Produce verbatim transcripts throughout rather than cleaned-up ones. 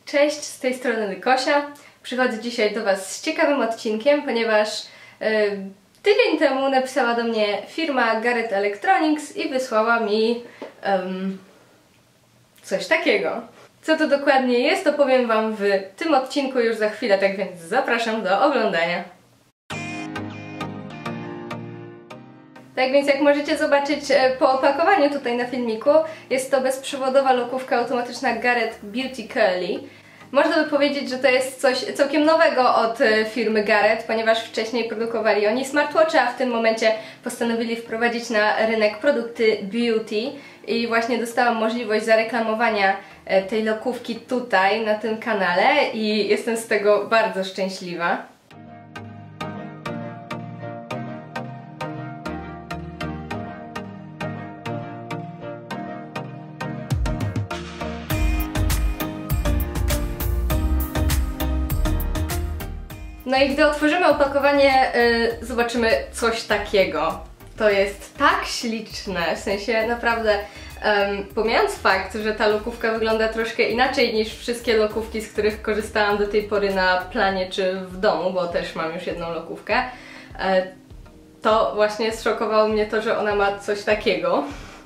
Cześć, z tej strony Lykosia. Przychodzę dzisiaj do Was z ciekawym odcinkiem, ponieważ yy, tydzień temu napisała do mnie firma Garrett Electronics i wysłała mi yy, coś takiego. Co to dokładnie jest, to powiem Wam w tym odcinku już za chwilę, tak więc zapraszam do oglądania. Tak więc jak możecie zobaczyć po opakowaniu tutaj na filmiku, jest to bezprzewodowa lokówka automatyczna Garrett Beauty Curly. Można by powiedzieć, że to jest coś całkiem nowego od firmy Garrett, ponieważ wcześniej produkowali oni smartwatche, a w tym momencie postanowili wprowadzić na rynek produkty beauty i właśnie dostałam możliwość zareklamowania tej lokówki tutaj na tym kanale i jestem z tego bardzo szczęśliwa. No i gdy otworzymy opakowanie, yy, zobaczymy coś takiego. To jest tak śliczne, w sensie naprawdę, um, pomijając fakt, że ta lokówka wygląda troszkę inaczej niż wszystkie lokówki, z których korzystałam do tej pory na planie czy w domu, bo też mam już jedną lokówkę, yy, to właśnie zszokowało mnie to, że ona ma coś takiego.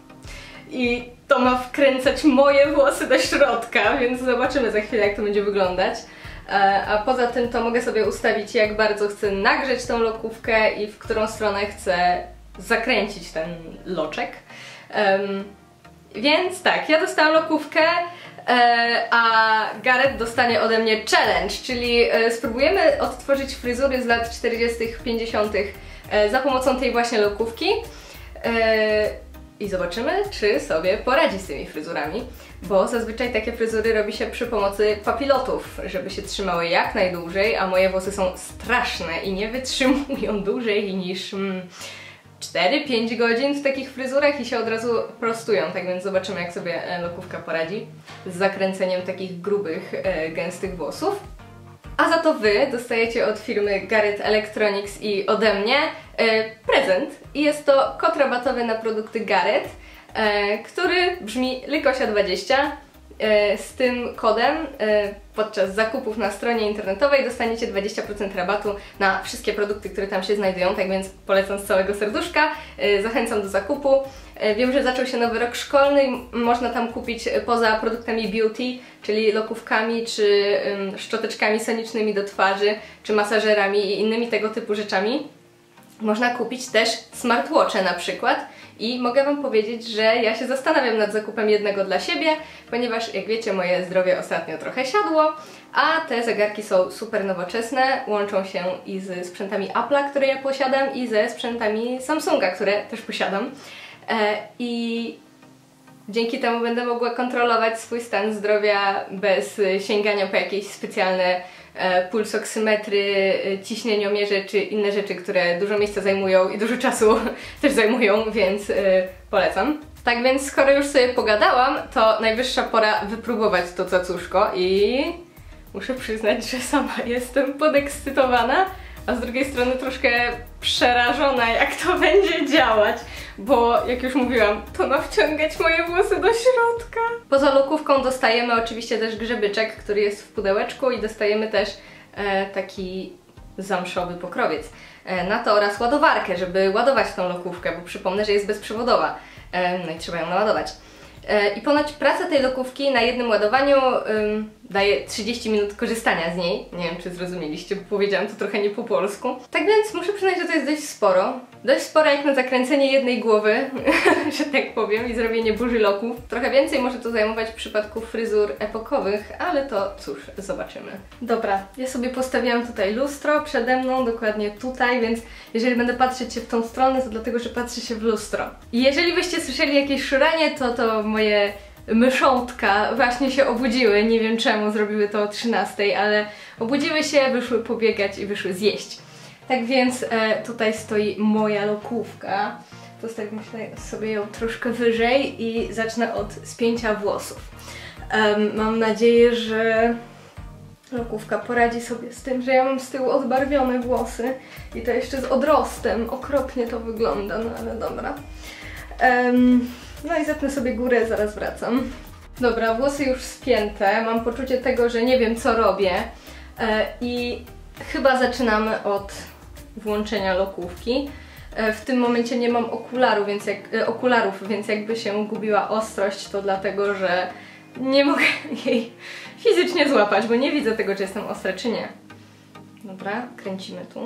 I to ma wkręcać moje włosy do środka, więc zobaczymy za chwilę, jak to będzie wyglądać. A poza tym to mogę sobie ustawić, jak bardzo chcę nagrzeć tą lokówkę i w którą stronę chcę zakręcić ten loczek. Um, więc tak, ja dostałam lokówkę, e, a Garrett dostanie ode mnie challenge, czyli e, spróbujemy odtworzyć fryzury z lat czterdziestych, pięćdziesiątych e, za pomocą tej właśnie lokówki. E, I zobaczymy, czy sobie poradzi z tymi fryzurami, bo zazwyczaj takie fryzury robi się przy pomocy papilotów, żeby się trzymały jak najdłużej, a moje włosy są straszne i nie wytrzymują dłużej niż mm, cztery pięć godzin w takich fryzurach i się od razu prostują, tak więc zobaczymy, jak sobie lokówka poradzi z zakręceniem takich grubych, e, gęstych włosów. A za to Wy dostajecie od firmy Garrett Electronics i ode mnie e, prezent. I jest to kod rabatowy na produkty Garrett, e, który brzmi Lykosia dwadzieścia. E, z tym kodem e, podczas zakupów na stronie internetowej dostaniecie dwadzieścia procent rabatu na wszystkie produkty, które tam się znajdują, tak więc polecam z całego serduszka, e, zachęcam do zakupu. E, wiem, że zaczął się nowy rok szkolny i można tam kupić poza produktami beauty, czyli lokówkami, czy um, szczoteczkami sonicznymi do twarzy, czy masażerami i innymi tego typu rzeczami. Można kupić też smartwatche na przykład i mogę Wam powiedzieć, że ja się zastanawiam nad zakupem jednego dla siebie, ponieważ jak wiecie, moje zdrowie ostatnio trochę siadło, a te zegarki są super nowoczesne, łączą się i ze sprzętami Apple'a, które ja posiadam, i ze sprzętami Samsunga, które też posiadam. E, I dzięki temu będę mogła kontrolować swój stan zdrowia bez sięgania po jakieś specjalne e, pulsoksymetry, ciśnieniomierze czy inne rzeczy, które dużo miejsca zajmują i dużo czasu też zajmują, więc e, polecam. Tak więc skoro już sobie pogadałam, to najwyższa pora wypróbować to cacuszko i muszę przyznać, że sama jestem podekscytowana, a z drugiej strony troszkę przerażona, jak to będzie działać, bo jak już mówiłam, to ma wciągać moje włosy do środka. Poza lokówką dostajemy oczywiście też grzebyczek, który jest w pudełeczku, i dostajemy też e, taki zamszowy pokrowiec e, na to oraz ładowarkę, żeby ładować tą lokówkę, bo przypomnę, że jest bezprzewodowa, e, no i trzeba ją naładować. I ponoć praca tej lokówki na jednym ładowaniu ym, daje trzydzieści minut korzystania z niej. Nie wiem, czy zrozumieliście, bo powiedziałam to trochę nie po polsku. Tak więc muszę przyznać, że to jest dość sporo. Dość sporo jak na zakręcenie jednej głowy, że tak powiem, i zrobienie burzy loków. Trochę więcej może to zajmować w przypadku fryzur epokowych, ale to cóż, zobaczymy. Dobra, ja sobie postawiłam tutaj lustro przede mną, dokładnie tutaj, więc jeżeli będę patrzeć się w tą stronę, to dlatego, że patrzę się w lustro. I jeżeli byście słyszeli jakieś szuranie, to to moje myszątka właśnie się obudziły. Nie wiem czemu, zrobiły to o trzynastej, ale obudziły się, wyszły pobiegać i wyszły zjeść. Tak więc e, tutaj stoi moja lokówka. Postawimy sobie ją troszkę wyżej i zacznę od spięcia włosów. Um, mam nadzieję, że lokówka poradzi sobie z tym, że ja mam z tyłu odbarwione włosy i to jeszcze z odrostem. Okropnie to wygląda, no ale dobra. Um, no i zetnę sobie górę, zaraz wracam. Dobra, włosy już spięte, mam poczucie tego, że nie wiem co robię e, i chyba zaczynamy od włączenia lokówki. E, w tym momencie nie mam okularu, więc jak, e, okularów, więc jakby się gubiła ostrość, to dlatego, że nie mogę jej fizycznie złapać, bo nie widzę tego, czy jestem ostra, czy nie. Dobra, kręcimy tu.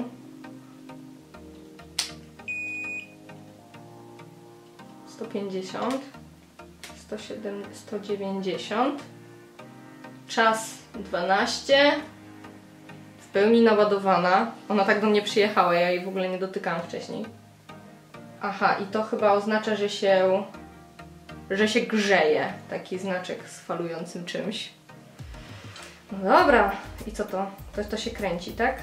sto pięćdziesiąt, sto siedem, sto dziewięćdziesiąt, czas dwanaście, w pełni naładowana. Ona tak do mnie przyjechała, ja jej w ogóle nie dotykałam wcześniej. Aha, i to chyba oznacza, że się, że się grzeje. Taki znaczek z falującym czymś. No dobra, i co to? To, to się kręci, tak?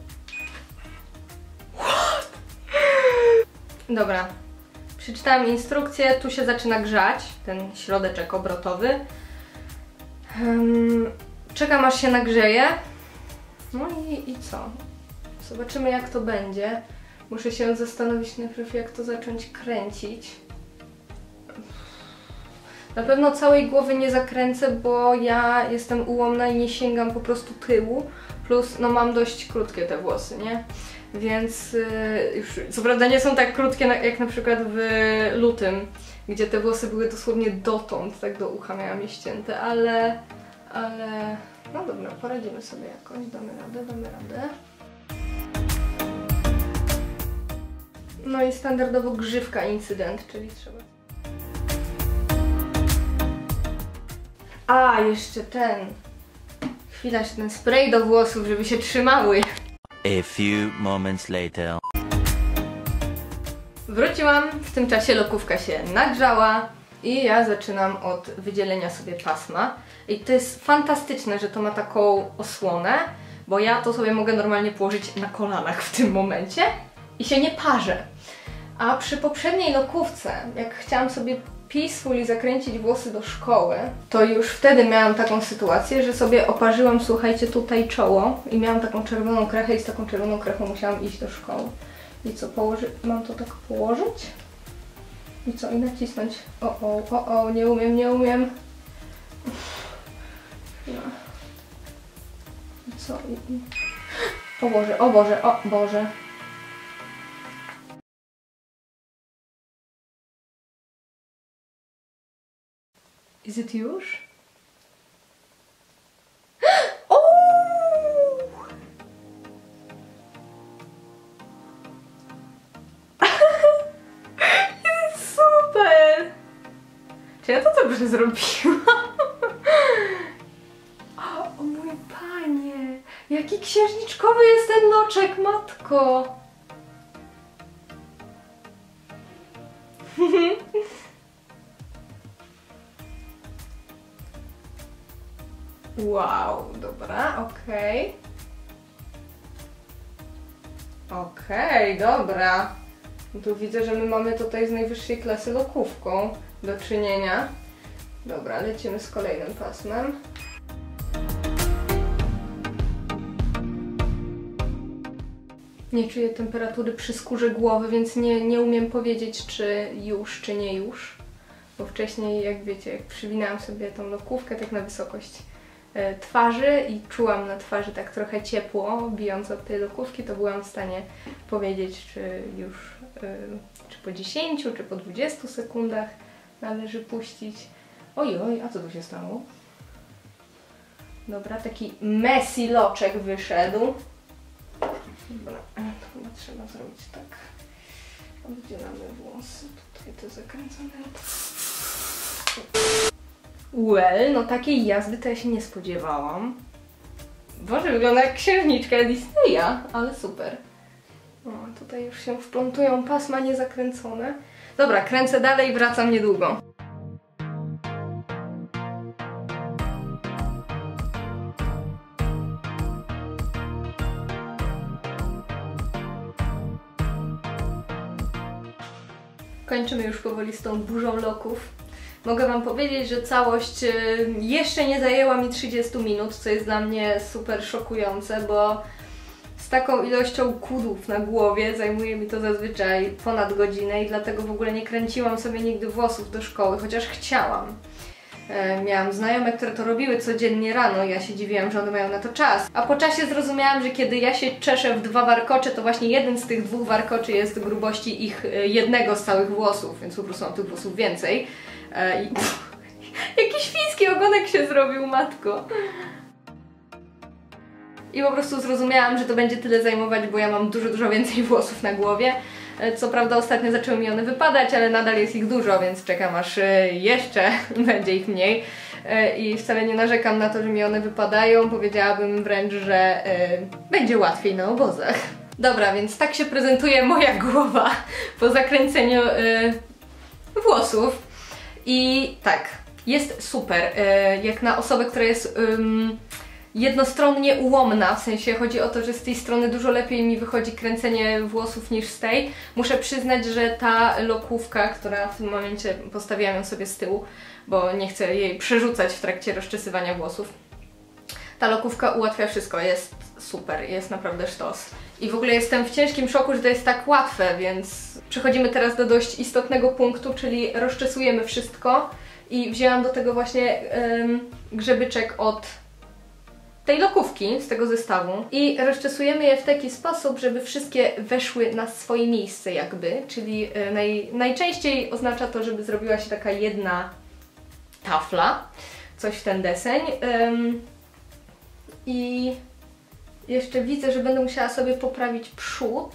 What? Dobra. Przeczytałam instrukcję, tu się zaczyna grzać, ten środeczek obrotowy. Um, czekam aż się nagrzeje. No i, i co? Zobaczymy jak to będzie. Muszę się zastanowić najpierw jak to zacząć kręcić. Na pewno całej głowy nie zakręcę, bo ja jestem ułomna i nie sięgam po prostu tyłu. Plus no mam dość krótkie te włosy, nie? Więc yy, już co prawda nie są tak krótkie jak na przykład w lutym, gdzie te włosy były dosłownie dotąd, tak do ucha miałam je ścięte, ale... ale... no dobra, poradzimy sobie jakoś, damy radę, damy radę. No i standardowo grzywka incydent, czyli trzeba... A, jeszcze ten... chwila, ten spray do włosów, żeby się trzymały. A few moments later. Wróciłam, w tym czasie lokówka się nagrzała i ja zaczynam od wydzielenia sobie pasma. I to jest fantastyczne, że to ma taką osłonę, bo ja to sobie mogę normalnie położyć na kolanach w tym momencie i się nie parzę. A przy poprzedniej lokówce, jak chciałam sobie peacefully zakręcić włosy do szkoły, to już wtedy miałam taką sytuację, że sobie oparzyłam, słuchajcie, tutaj czoło i miałam taką czerwoną krechę i z taką czerwoną krechą musiałam iść do szkoły. I co, położy... mam to tak położyć? I co, i nacisnąć? O, o, o, o, nie umiem, nie umiem. No. I co? I, i... O Boże, o Boże, o Boże. Is it już? O! Jest super! Czy ja to dobrze zrobiłam? O, o mój panie! Jaki księżniczkowy jest ten loczek, matko! Wow, dobra, okej. Okay. Okej, okay, dobra. Tu widzę, że my mamy tutaj z najwyższej klasy lokówką do czynienia. Dobra, lecimy z kolejnym pasmem. Nie czuję temperatury przy skórze głowy, więc nie, nie umiem powiedzieć, czy już, czy nie już. Bo wcześniej, jak wiecie, jak przywinęłam sobie tą lokówkę tak na wysokość twarzy i czułam na twarzy tak trochę ciepło, bijąc od tej lokówki, to byłam w stanie powiedzieć, czy już czy po dziesięciu, czy po dwudziestu sekundach należy puścić. Ojoj, a co tu się stało? Dobra, taki messy loczek wyszedł. Dobra, to chyba trzeba zrobić tak. Oddzielamy włosy, tutaj te zakręcone. Well, no takiej jazdy to ja się nie spodziewałam. Boże, wygląda jak księżniczka Disneya, ale super. O, tutaj już się wplątują pasma niezakręcone. Dobra, kręcę dalej i wracam niedługo. Kończymy już powoli z tą burzą loków. Mogę Wam powiedzieć, że całość jeszcze nie zajęła mi trzydziestu minut, co jest dla mnie super szokujące, bo z taką ilością kudów na głowie zajmuje mi to zazwyczaj ponad godzinę i dlatego w ogóle nie kręciłam sobie nigdy włosów do szkoły, chociaż chciałam. E, miałam znajome, które to robiły codziennie rano, ja się dziwiłam, że one mają na to czas. A po czasie zrozumiałam, że kiedy ja się czeszę w dwa warkocze, to właśnie jeden z tych dwóch warkoczy jest grubości ich e, jednego z całych włosów, więc po prostu mam tych włosów więcej. E, i pff, jaki świński ogonek się zrobił, matko! I po prostu zrozumiałam, że to będzie tyle zajmować, bo ja mam dużo, dużo więcej włosów na głowie. Co prawda ostatnio zaczęły mi one wypadać, ale nadal jest ich dużo, więc czekam aż jeszcze będzie ich mniej. I wcale nie narzekam na to, że mi one wypadają. Powiedziałabym wręcz, że będzie łatwiej na obozach. Dobra, więc tak się prezentuje moja głowa po zakręceniu włosów. I tak, jest super. Jak na osobę, która jest jednostronnie ułomna, w sensie chodzi o to, że z tej strony dużo lepiej mi wychodzi kręcenie włosów niż z tej. Muszę przyznać, że ta lokówka, która w tym momencie postawiłam ją sobie z tyłu, bo nie chcę jej przerzucać w trakcie rozczesywania włosów. Ta lokówka ułatwia wszystko, jest super, jest naprawdę sztos. I w ogóle jestem w ciężkim szoku, że to jest tak łatwe, więc przechodzimy teraz do dość istotnego punktu, czyli rozczesujemy wszystko i wzięłam do tego właśnie ym, grzebyczek od tej lokówki z tego zestawu i rozczesujemy je w taki sposób, żeby wszystkie weszły na swoje miejsce jakby, czyli naj, najczęściej oznacza to, żeby zrobiła się taka jedna tafla, coś w ten deseń. Ym, I jeszcze widzę, że będę musiała sobie poprawić przód,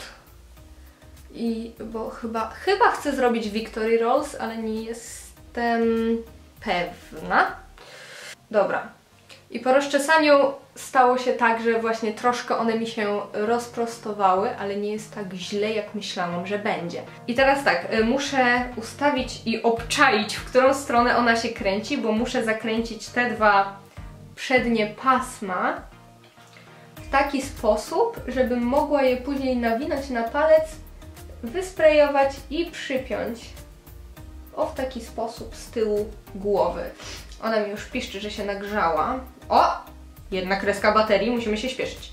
i, bo chyba, chyba chcę zrobić Victory Rolls, ale nie jestem pewna. Dobra. I po rozczesaniu stało się tak, że właśnie troszkę one mi się rozprostowały, ale nie jest tak źle, jak myślałam, że będzie. I teraz tak, muszę ustawić i obczaić, w którą stronę ona się kręci, bo muszę zakręcić te dwa przednie pasma w taki sposób, żebym mogła je później nawinąć na palec, wysprejować i przypiąć. O, w taki sposób z tyłu głowy. Ona mi już piszczy, że się nagrzała. O! Jedna kreska baterii, musimy się śpieszyć.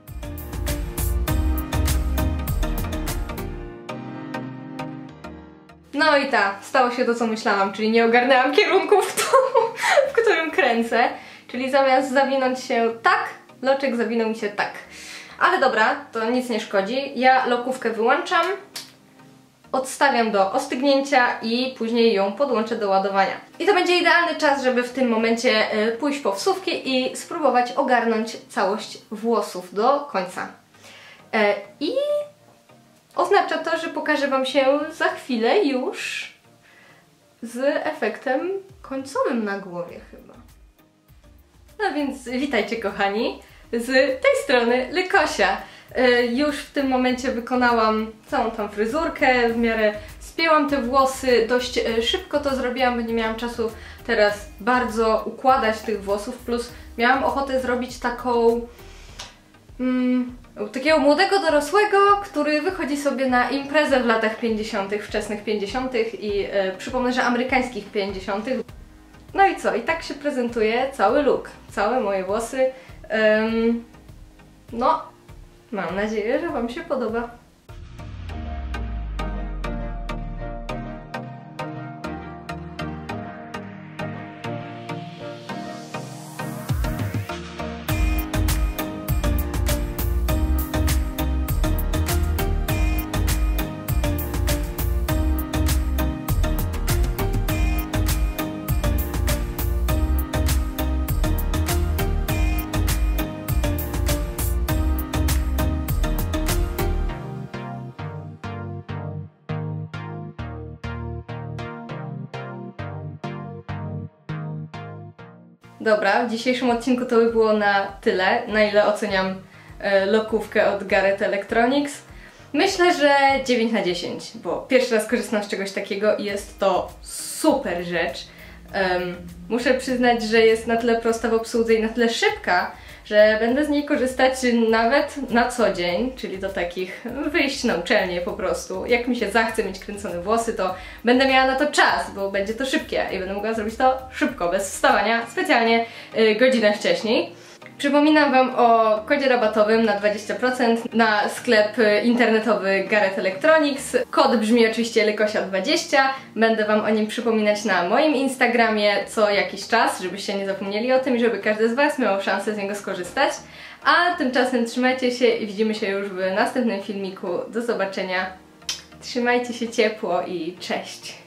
No i tak, stało się to, co myślałam, czyli nie ogarnęłam kierunku, w, to, w którym kręcę. Czyli zamiast zawinąć się tak, loczek zawinął mi się tak. Ale dobra, to nic nie szkodzi. Ja lokówkę wyłączam, odstawiam do ostygnięcia i później ją podłączę do ładowania. I to będzie idealny czas, żeby w tym momencie pójść po wsówki i spróbować ogarnąć całość włosów do końca. I oznacza to, że pokażę Wam się za chwilę już z efektem końcowym na głowie chyba. No więc witajcie kochani, z tej strony Lykosia. Już w tym momencie wykonałam całą tą fryzurkę, w miarę spięłam te włosy, dość szybko to zrobiłam, bo nie miałam czasu teraz bardzo układać tych włosów, plus miałam ochotę zrobić taką mm, takiego młodego dorosłego, który wychodzi sobie na imprezę w latach pięćdziesiątych, wczesnych pięćdziesiątych i e, przypomnę, że amerykańskich pięćdziesiątych. No i co? I tak się prezentuje cały look, całe moje włosy. Um, no, mam nadzieję, że Wam się podoba. Dobra, w dzisiejszym odcinku to by było na tyle, na ile oceniam e, lokówkę od Garrett Electronics. Myślę, że dziewięć na dziesięć, bo pierwszy raz korzystam z czegoś takiego i jest to super rzecz. Um, muszę przyznać, że jest na tyle prosta w obsłudze i na tyle szybka, że będę z niej korzystać nawet na co dzień, czyli do takich wyjść na uczelnię po prostu. Jak mi się zachce mieć kręcone włosy, to będę miała na to czas, bo będzie to szybkie i będę mogła zrobić to szybko, bez wstawania specjalnie yy, godzinę wcześniej. Przypominam Wam o kodzie rabatowym na dwadzieścia procent na sklep internetowy Gareth Electronics. Kod brzmi oczywiście Lykosia dwadzieścia. Będę Wam o nim przypominać na moim Instagramie co jakiś czas, żebyście nie zapomnieli o tym i żeby każdy z Was miał szansę z niego skorzystać. A tymczasem trzymajcie się i widzimy się już w następnym filmiku. Do zobaczenia. Trzymajcie się ciepło i cześć!